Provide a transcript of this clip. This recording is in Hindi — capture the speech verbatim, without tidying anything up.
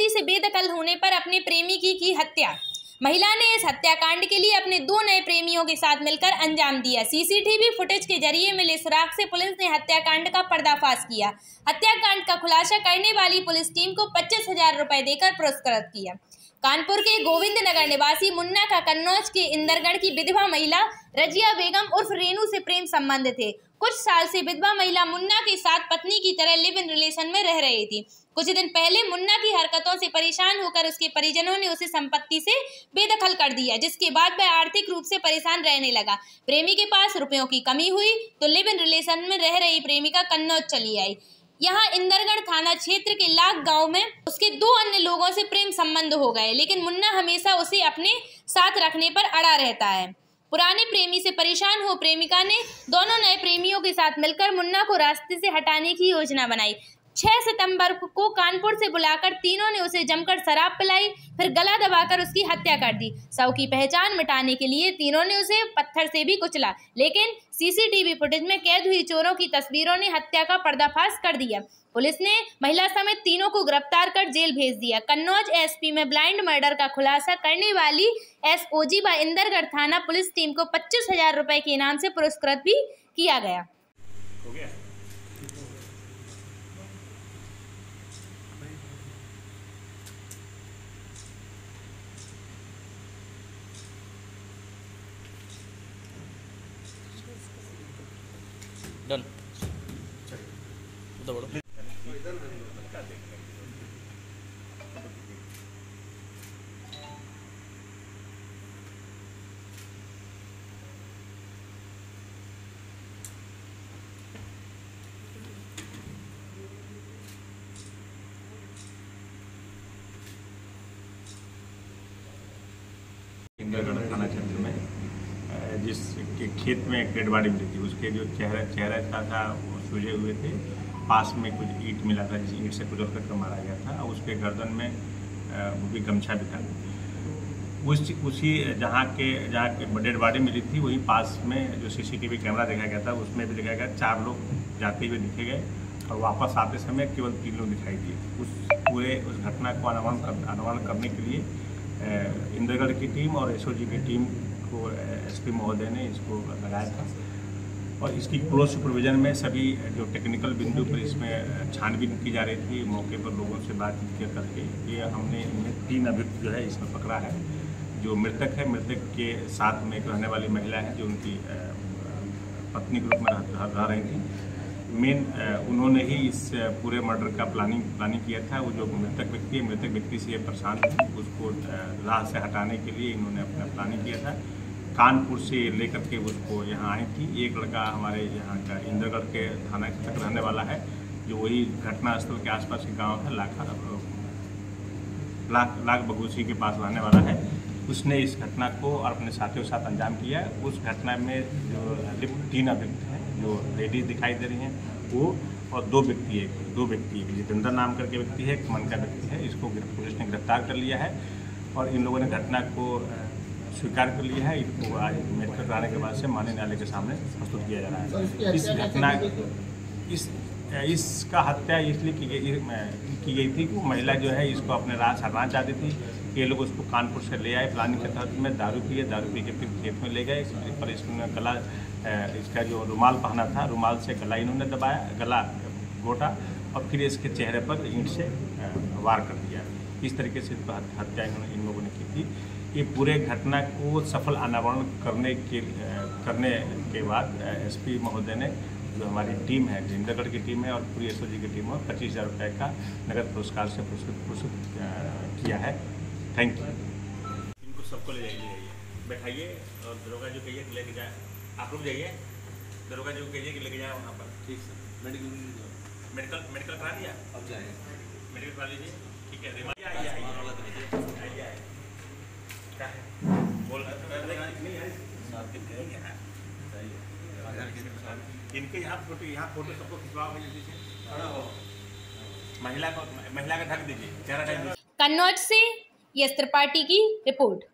संपत्ति से बेदखल होने पर अपने प्रेमी की की हत्या। महिला ने इस हत्याकांड के लिए अपने दो नए प्रेमियों के साथ मिलकर अंजाम दिया। सीसीटीवी फुटेज के जरिए मिले सुराग से पुलिस ने हत्याकांड का पर्दाफाश किया। हत्याकांड का खुलासा करने वाली पुलिस टीम को पच्चीस हजार रुपए देकर पुरस्कृत किया। कानपुर के गोविंद नगर निवासी मुन्ना का कन्नौज के इंदरगढ़ की विधवा महिला रजिया बेगम उर्फ रेनू से प्रेम संबंध थे। कुछ साल से विधवा महिला मुन्ना के साथ पत्नी की तरह लिव इन रिलेशन में रह रही थी। कुछ दिन पहले मुन्ना की हरकतों से परेशान होकर उसके परिजनों ने उसे संपत्ति से बेदखल कर दिया, जिसके बाद वह आर्थिक रूप से परेशान रहने लगा। प्रेमी के पास रुपयों की कमी हुई तो लिव इन रिलेशन में रह रही प्रेमिका कन्नौज चली आई। यहाँ इंदरगढ़ थाना क्षेत्र के लाख गांव में उसके दो अन्य लोगों से प्रेम संबंध हो गए, लेकिन मुन्ना हमेशा उसे अपने साथ रखने पर अड़ा रहता है। पुराने प्रेमी से परेशान हो प्रेमिका ने दोनों नए प्रेमियों के साथ मिलकर मुन्ना को रास्ते से हटाने की योजना बनाई। छह सितंबर को कानपुर से बुलाकर तीनों ने उसे जमकर शराब पिलाई, फिर गला दबाकर उसकी हत्या कर दी। शव की पहचान मिटाने के लिए तीनों ने उसे पत्थर से भी कुचला, लेकिन सीसीटीवी फुटेज में कैद हुई चोरों की तस्वीरों ने हत्या का पर्दाफाश कर दिया। पुलिस ने महिला समेत तीनों को गिरफ्तार कर जेल भेज दिया। कन्नौज एसपी में ब्लाइंड मर्डर का खुलासा करने वाली एसओजी व इंदरगढ़ थाना पुलिस टीम को पच्चीस हजार रुपए के इनाम से पुरस्कृत भी किया गया। हो गया? डन उधर बढ़ो। इंदरगढ़ थाना क्षेत्र में जिस के खेत में एक डेड बॉडी मिली थी, उसके जो चेहरा चेहरा था, था वो सूजे हुए थे। पास में कुछ ईंट मिला था, जिस ईंट से कुचल करके मारा गया था, और उसके गर्दन में वो भी गमछा भी था। उस उसी जहाँ के जहाँ के डेड बॉडी मिली थी, वही पास में जो सीसीटीवी कैमरा देखा गया था, उसमें भी देखा गया चार लोग जाते हुए दिखे गए, और वापस आते समय केवल तीन लोग दिखाई दिए। उस पूरे उस घटना को अनुमान कर अनुमान करने के लिए इंदरगढ़ की टीम और एसओजी की टीम को एसपी महोदय ने इसको लगाया था, और इसकी क्लोज सुपरविजन में सभी जो टेक्निकल बिंदु पर इसमें छानबीन की जा रही थी। मौके पर लोगों से बातचीत करके ये हमने इनमें तीन अभियुक्त जो है इसमें पकड़ा है। जो मृतक है, मृतक के साथ में एक रहने वाली महिला है जो उनकी पत्नी के रूप में रह रही थी। मेन उन्होंने ही इस पूरे मर्डर का प्लानिंग प्लानिंग किया था। वो जो मृतक व्यक्ति है, मृतक व्यक्ति से ये परेशान थी, उसको राह से हटाने के लिए इन्होंने अपना प्लानिंग किया था। कानपुर से लेकर के उसको यहाँ आई थी। एक लड़का हमारे यहाँ का इंदरगढ़ के थाना तक रहने वाला है, जो वही घटनास्थल के आसपास के गांव है, लाख लाख लाख बगूसी के पास रहने वाला है। उसने इस घटना को और अपने साथियों के साथ अंजाम किया। उस घटना में जो तीन अभियुक्त हैं, जो लेडीज दिखाई दे रही हैं वो, और दो व्यक्ति है दो व्यक्ति एक जितेंद्र नाम करके व्यक्ति है, एक मन का व्यक्ति है। इसको पुलिस ने गिरफ्तार कर लिया है, और इन लोगों ने घटना को स्वीकार कर लिया है। इनको आज मेडिकल कराने के बाद से माननीय न्यायालय के सामने प्रस्तुत किया जा रहा है। इस घटना इस इसका हत्या इसलिए की गई की गई थी कि महिला जो है इसको अपने राह से हटाना चाहती थी। ये लोग उसको कानपुर से ले आए प्लानिंग के तहत में, दारू पिए, दारू पी के फिर खेत में ले गए। पर इसने गला इसका जो रुमाल पहना था, रुमाल से गला इन्होंने दबाया, गला घोटा, और फिर इसके चेहरे पर ईंट से वार कर दिया। इस तरीके से हत्या इन्होंने इन लोगों ने की थी। ये पूरे घटना को सफल अनावरण करने के करने के बाद एसपी महोदय ने, जो हमारी टीम है, इंदरगढ़ की टीम है और पूरी एसओजी की टीम है, पच्चीस हज़ार रुपये का नगद पुरस्कार से पुरस्कृत किया है। Thank you. इनको सबको ले जाइए, ले जाइए, बैठाइए, और दरोगा जो कहिए कि लेके जाए, आप लोग जाइए, दरोगा जो कहिए कि लेके जाए वहाँ पर। ठीक सर। मेडिकल मेडिकल मेडिकल करा दिया? अब जाएंगे, मेडिकल करा लीजिए। ठीक है, आइए आइए आइए आइए, क्या है बोल इनके यहाँ फोटो यहाँ फोटो सबको खिंचवाओ, महिला को महिला का ढक दीजिए, चेहरा ढक दीजिए। कन्नौज से यश त्रिपाठी की रिपोर्ट।